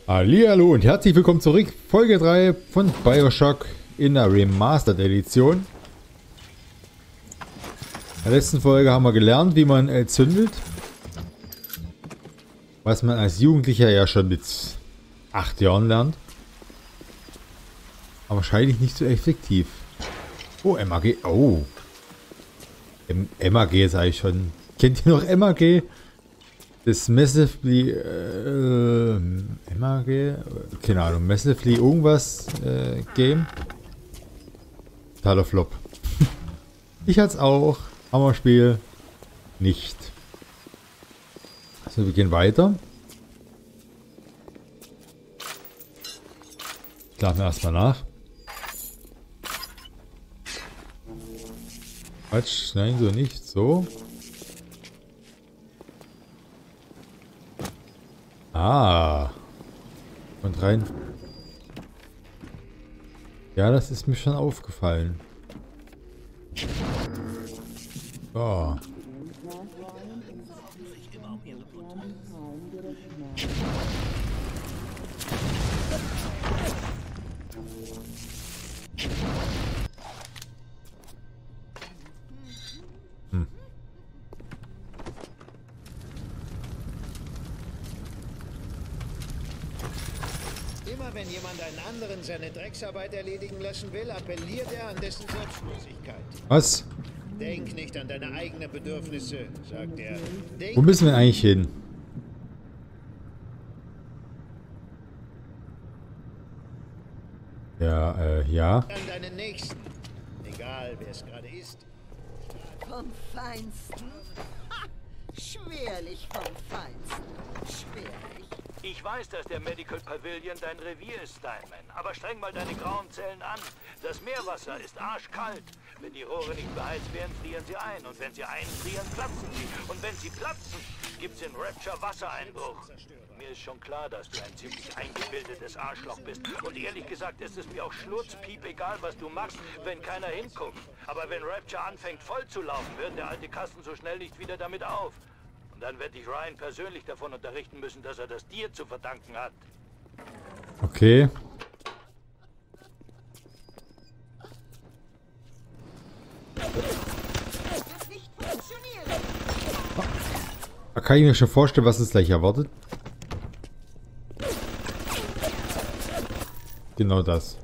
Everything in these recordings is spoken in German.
Hallihallo und herzlich willkommen zurück. Folge 3 von BioShock in der Remastered Edition. In der letzten Folge haben wir gelernt, wie man zündet. Was man als Jugendlicher ja schon mit 8 Jahren lernt. Aber wahrscheinlich nicht so effektiv. Oh, MAG. Oh. MAG ist eigentlich schon. Kennt ihr noch MAG? Das Massively. MAG? Keine Ahnung. Massively irgendwas Game. Totaler Flop. Ich hatte es auch. Hammerspiel. Nicht. Also wir gehen weiter. Schlafen wir erstmal nach. Quatsch, nein, so nicht. So. Ah. Und rein. Ja, das ist mir schon aufgefallen. So. Immer wenn jemand einen anderen seine Drecksarbeit erledigen lassen will, appelliert er an dessen Selbstlosigkeit. Was? Denk nicht an deine eigenen Bedürfnisse, sagt er. Wo müssen wir eigentlich hin? Ja. An deinen Nächsten. Egal, wer es gerade ist. Vom Feinsten? Ha! Schwerlich vom Feinsten. Schwerlich. Ich weiß, dass der Medical Pavilion dein Revier ist, Steinman. Aber streng mal deine grauen Zellen an. Das Meerwasser ist arschkalt. Wenn die Rohre nicht beheizt werden, frieren sie ein. Und wenn sie einfrieren, platzen sie. Und wenn sie platzen, gibt's in Rapture Wassereinbruch. Mir ist schon klar, dass du ein ziemlich eingebildetes Arschloch bist. Und ehrlich gesagt ist es mir auch schnurzpiep egal, was du machst, wenn keiner hinguckt. Aber wenn Rapture anfängt voll zu laufen, hört der alte Kasten so schnell nicht wieder damit auf. Und dann werde ich Ryan persönlich davon unterrichten müssen, dass er das dir zu verdanken hat. Okay. Das nicht funktionieren. Da kann ich mir schon vorstellen, was uns gleich erwartet. Genau das.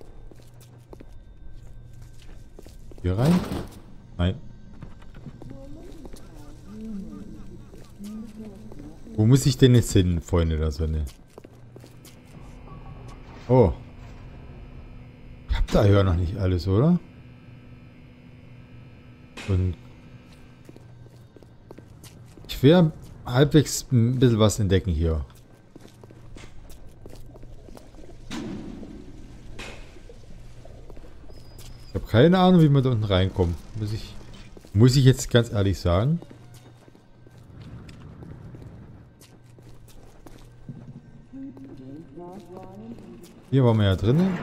Hier rein? Nein. Wo muss ich denn jetzt hin, Freunde der Sonne? Oh. Ich hab da ja noch nicht alles, oder? Und ich werde halbwegs ein bisschen was entdecken hier. Ich habe keine Ahnung, wie man da unten reinkommt. Muss ich jetzt ganz ehrlich sagen. Hier waren wir ja drinnen.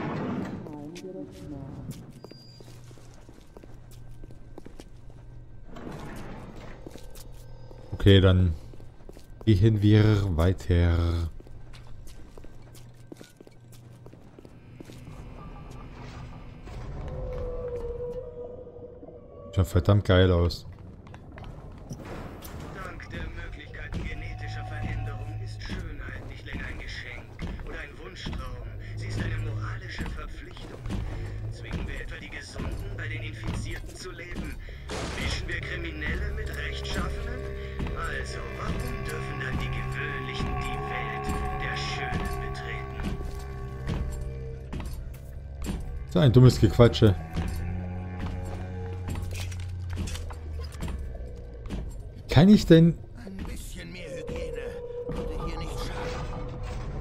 Okay, dann gehen wir weiter. Schaut verdammt geil aus. Dank der Möglichkeit genetischer Veränderung ist Schönheit nicht länger ein Geschenk oder ein Wunschtraum. Sie ist eine moralische Verpflichtung. Zwingen wir etwa die Gesunden bei den Infizierten zu leben? Mischen wir Kriminelle mit Rechtschaffenen? Also, warum dürfen dann die Gewöhnlichen die Welt der Schönen betreten? So ein dummes Gequatsche. Kann ich denn... Ein bisschen mehr Hygiene würde hier nicht schaden.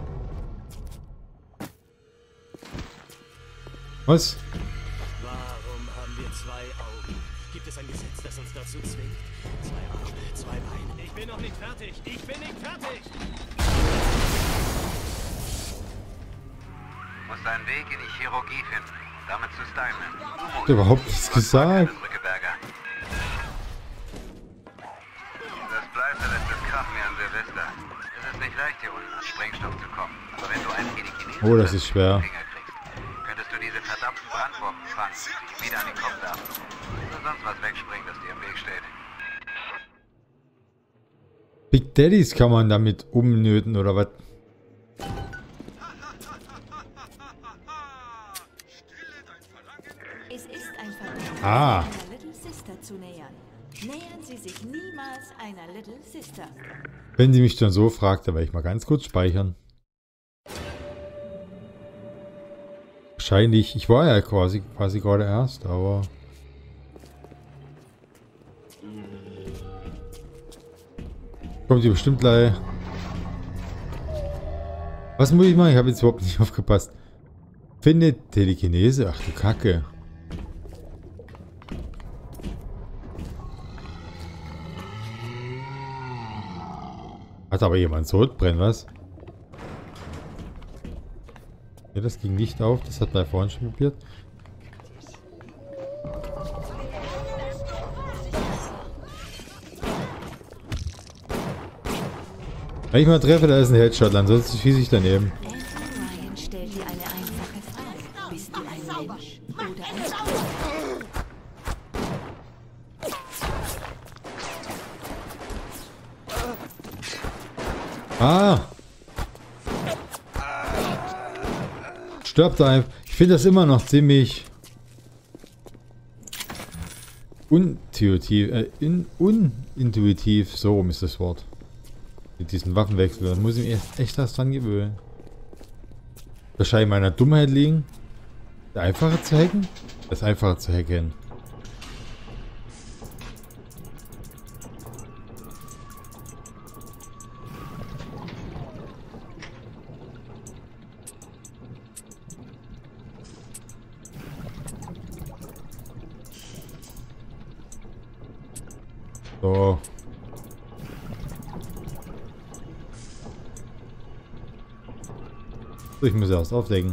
Was? Warum haben wir zwei Augen? Gibt es ein Gesetz, das uns dazu zwingt? Zwei Arme, zwei Beine. Ich bin noch nicht fertig. Ich bin nicht fertig. Muss deinen Weg in die Chirurgie finden. Damit zu Steinman. Hat überhaupt nichts gesagt. Das Bleister lässt es krachen wie an Silvester. Es ist nicht leicht, hier unten an Sprengstoff zu kommen. Aber wenn du einen Telekinese Oh, das ist schwer. Finger kriegst, könntest du diese verdammten Brandwurfen fangen, die wieder an den Kopf werfen. Oder sonst was wegspringen, das dir im Weg steht. Big Daddies kann man damit umnöten, oder was? Es ist ein Verbot, Ah. einer Little Sister zu nähern. Nähern Sie sich niemals einer Little Sister. Wenn sie mich schon so fragt, dann werde ich mal ganz kurz speichern. Wahrscheinlich, ich war ja quasi gerade erst, aber... Kommt ihr bestimmt gleich. Was muss ich machen? Ich habe jetzt überhaupt nicht aufgepasst. Finde Telekinese. Ach du Kacke. Hat aber jemand Sodbrennen, was? Ja, das ging nicht auf. Das hat man vorhin schon probiert. Wenn ich mal treffe, da ist ein Headshot, ansonsten schieße ich daneben. Anthony Ryan stellt dir eine einfache Frage. Bist du ein Mensch oder ein Ah! Stirbt einfach. Ich finde das immer noch ziemlich unintuitiv. So rum ist das Wort. Mit diesen Waffenwechsel. Da muss ich mir echt was dran gewöhnen. Wahrscheinlich meiner Dummheit liegen. Das einfacher zu hacken? Das einfacher zu hacken. So. So, ich muss erst aufdecken.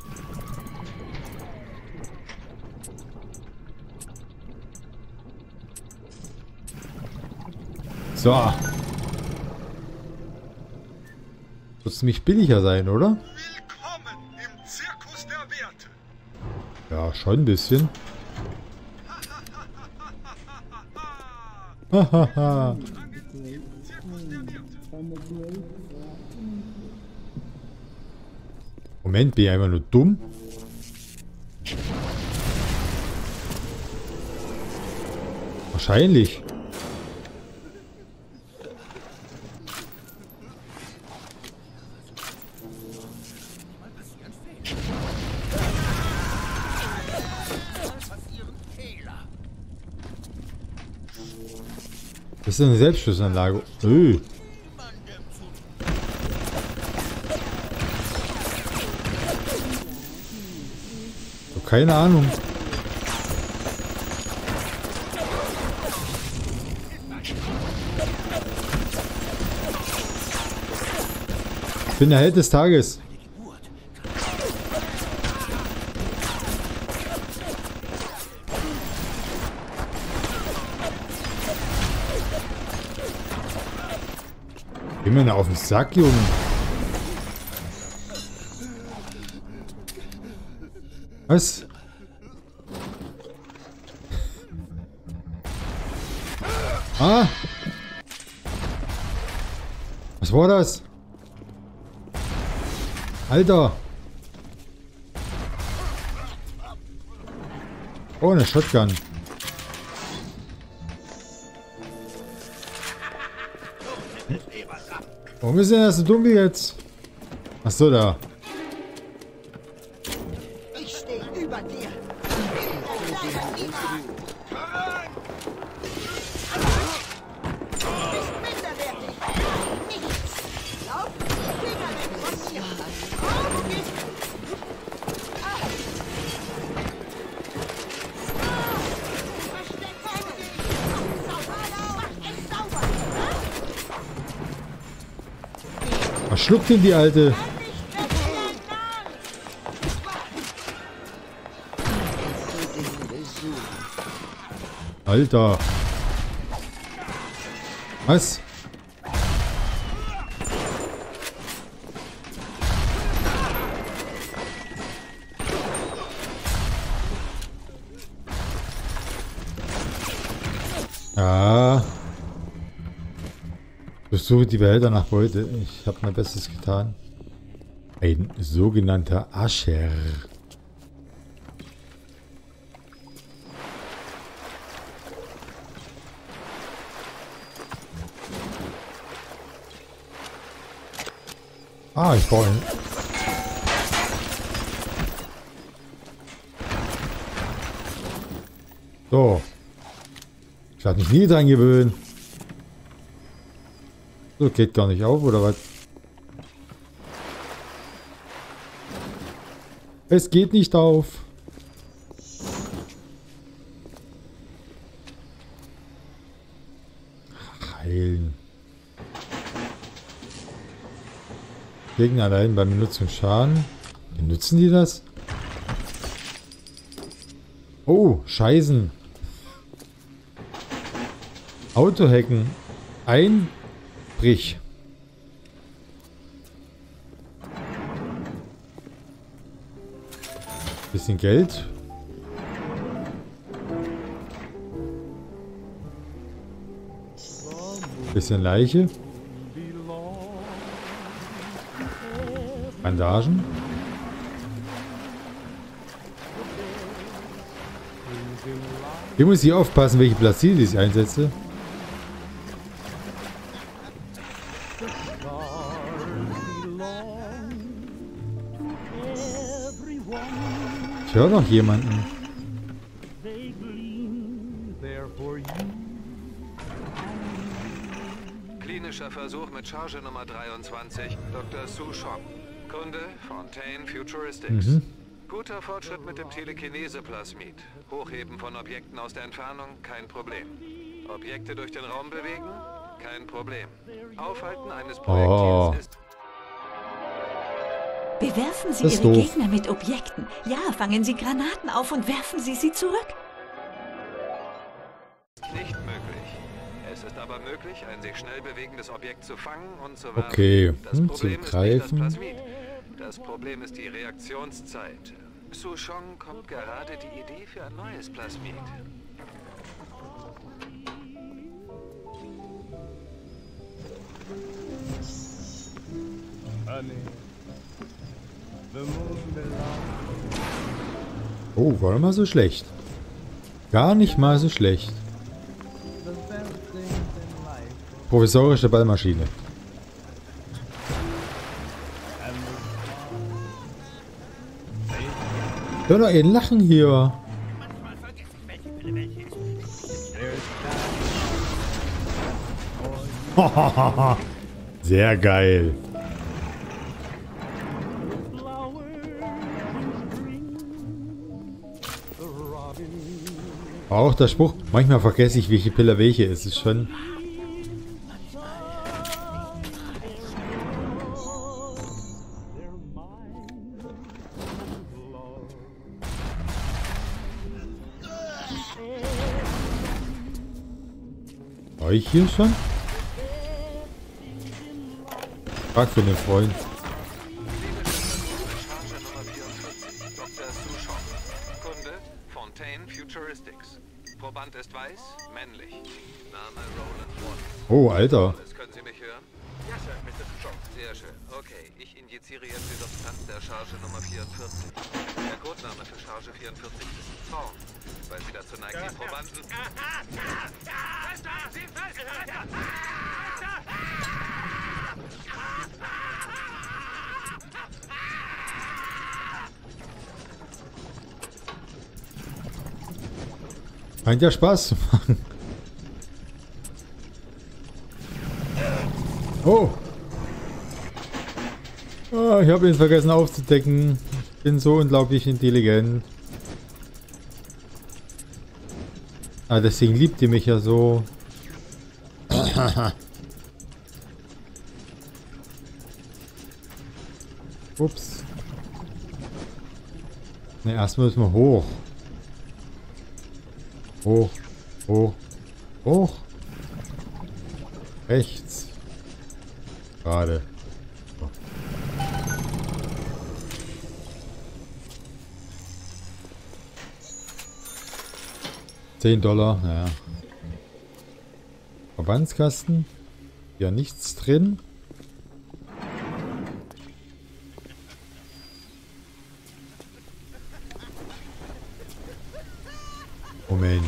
So. Wird ziemlich billiger sein, oder? Willkommen im Zirkus der Werte. Ja, schon ein bisschen. Hahaha. Moment, bin ich einfach nur dumm? Wahrscheinlich. Das ist eine Selbstschussanlage. Keine Ahnung. Ich bin der Held des Tages. Geh mir auf den Sack, Junge. Was? Ah! Was war das? Alter! Oh, eine Shotgun. Warum ist denn das so dunkel jetzt? Ach so, da. Ich stehe über dir. Bist minderwertig. Nichts. Lauf, Finger weg von mir. Auf geht's. Versteck dich. Sauber. Mach es sauber. Verschluckt ihn die Alte. Alter. Was? Ah. Durchsuche die Wälder nach Beute. Ich habe mein Bestes getan. Ein sogenannter Ascher. Ah, ich brauche ihn. So. Ich werde mich nie dran gewöhnen. So, geht gar nicht auf, oder was? Es geht nicht auf. Heilen. Gegner allein bei Benutzung Schaden. Benutzen die das? Oh, Scheißen. Autohacken. Einbrich. Bisschen Geld. Bisschen Leiche. Bandagen. Hier muss ich aufpassen, welche Plazide ich einsetze. Ich höre noch jemanden. Klinischer Versuch mit Charge Nummer 23, Dr. Su Chong. Kunde, Fontaine Futuristics. Guter Fortschritt mit dem Telekinese-Plasmid. Hochheben von Objekten aus der Entfernung, kein Problem. Objekte durch den Raum bewegen, kein Problem. Aufhalten eines Projektils ist... Bewerfen Sie Ihre Gegner mit Objekten. Ja, fangen Sie Granaten auf und werfen Sie sie zurück. Nicht möglich. Es ist aber möglich, ein sich schnell bewegendes Objekt zu fangen und zu werfen. Okay, Das Problem zu ist greifen. nicht das Plasmid. Das Problem ist die Reaktionszeit. Su Chong kommt gerade die Idee für ein neues Plasmid. Oh, war mal so schlecht. Gar nicht mal so schlecht. Provisorische Ballmaschine. Hör doch ein Lachen hier. Sehr geil. Auch der Spruch, manchmal vergesse ich, welche Pille welche ist. Es ist schon... War ich hier schon? Frag für den Freund. Kunde, Fontaine Futuristics. Proband ist weiß, männlich. Name Roland Watts. Oh, Alter. Können Sie mich hören? Ja, Sir, Mr. Chong. Sehr schön. Okay, ich injiziere jetzt die Substanz der Charge Nummer 44. Der Codename für Charge 44 ist Zorn. Weil sie dazu neigt, die Probanden... Scheint ja Spaß zu machen. Oh. Oh, ich habe ihn vergessen aufzudecken. Ich bin so unglaublich intelligent. Ah, deswegen liebt ihr mich ja so. Ups. Ne, erstmal müssen wir hoch. Hoch, hoch, hoch. Rechts. Gerade. So. $10, naja. Verbandskasten. Hier nichts drin. Moment.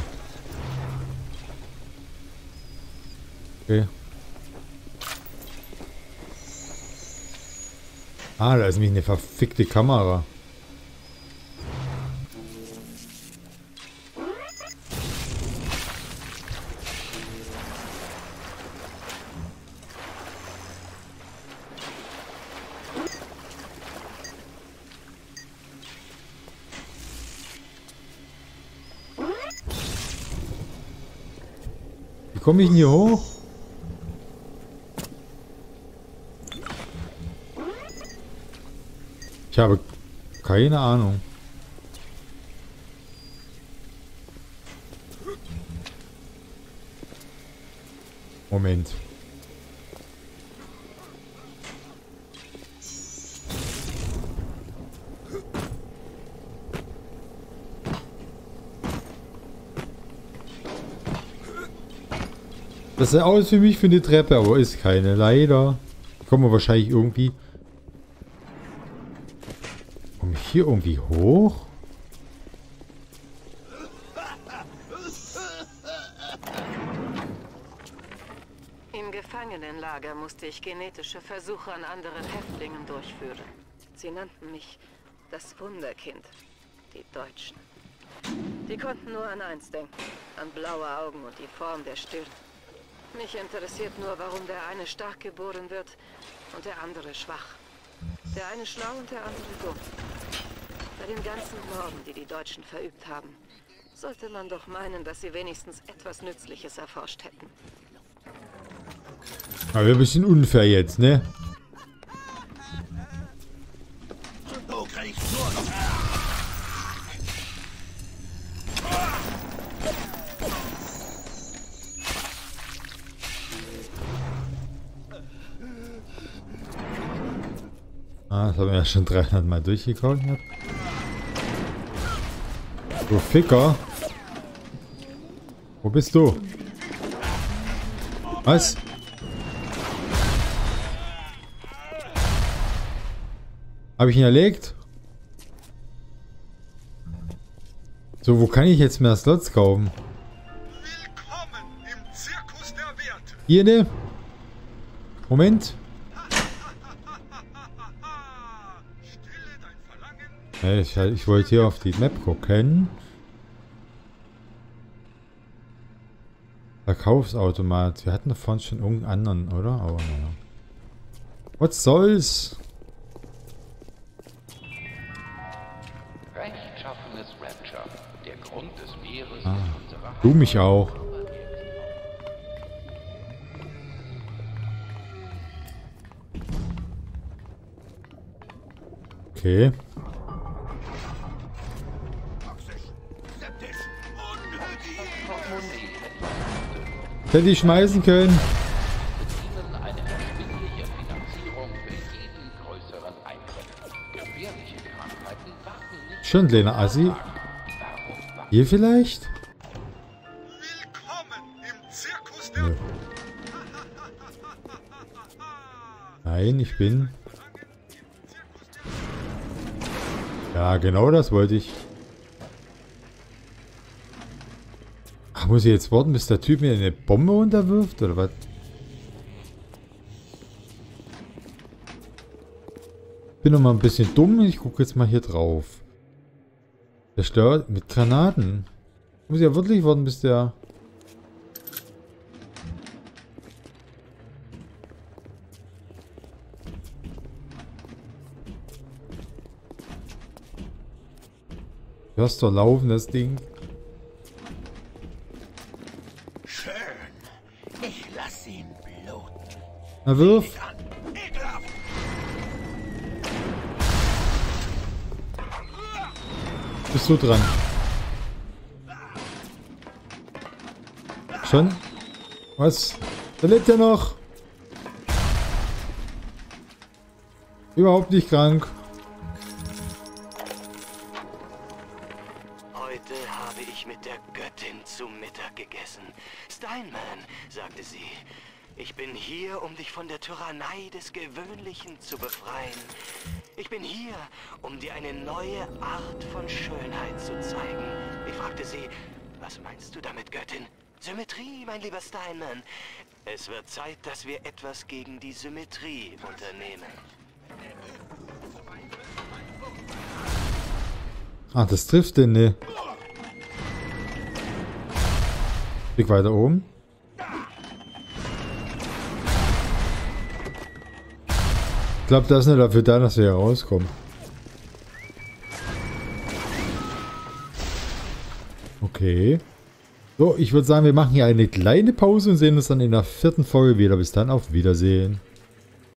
Okay. Ah, da ist nämlich eine verfickte Kamera. Wie komme ich denn hier hoch? Ich habe keine Ahnung. Moment. Das sieht aus für mich für eine Treppe, aber ist keine, leider. Kommen wir wahrscheinlich irgendwie... Komme ich hier irgendwie hoch? Im Gefangenenlager musste ich genetische Versuche an anderen Häftlingen durchführen. Sie nannten mich das Wunderkind, die Deutschen. Die konnten nur an eins denken, an blaue Augen und die Form der Stirn. Mich interessiert nur, warum der eine stark geboren wird und der andere schwach. Der eine schlau und der andere dumm. Bei den ganzen Morden, die die Deutschen verübt haben, sollte man doch meinen, dass sie wenigstens etwas Nützliches erforscht hätten. Aber ein bisschen unfair jetzt, ne? Du kriegst nur noch... Ah, das haben wir ja schon 300 Mal durchgekaut. Du Ficker. Wo bist du? Was? Habe ich ihn erlegt? So, wo kann ich jetzt mehr Slots kaufen? Willkommen im Zirkus der Werte. Hier, ne? Moment. Stille dein Verlangen. Ja, ich wollte hier auf die Map gucken. Verkaufsautomat. Wir hatten davon schon irgendeinen anderen, oder? Aber naja. Was soll's? Rechtschaffenes Rapture. Der Grund des Meeres Ah, ist unsere du mich auch. Okay. Hätte ich schmeißen können. Ihnen eine erschwingliche Finanzierung für jeden größeren Eingriff. Gefährliche Krankheiten warten nicht. Schon kleiner Assi. Hier vielleicht? Willkommen im Zirkus der... Nö. Nein, ich bin... Ja, genau das wollte ich. Ach, muss ich jetzt warten, bis der Typ mir eine Bombe runterwirft, oder was? Bin noch mal ein bisschen dumm. Ich gucke jetzt mal hier drauf. Der stört mit Granaten. Muss ich ja wirklich warten, bis der... Hörst du laufen, das Ding? Schön. Ich lass ihn bluten. Na, wirf! Ekelhaft. Bist du dran? Schon? Was? Da lebt er noch! Überhaupt nicht krank. Heute habe ich mit der Göttin zu Mittag gegessen. Steinman, sagte sie. Ich bin hier, um dich von der Tyrannei des Gewöhnlichen zu befreien. Ich bin hier, um dir eine neue Art von Schönheit zu zeigen. Ich fragte sie, was meinst du damit, Göttin? Symmetrie, mein lieber Steinman. Es wird Zeit, dass wir etwas gegen die Symmetrie unternehmen. Ah, das trifft den, ne? Blick weiter oben. Ich glaube, das ist nicht dafür da, dass wir hier rauskommen. Okay. So, ich würde sagen, wir machen hier eine kleine Pause und sehen uns dann in der 4. Folge wieder. Bis dann, auf Wiedersehen.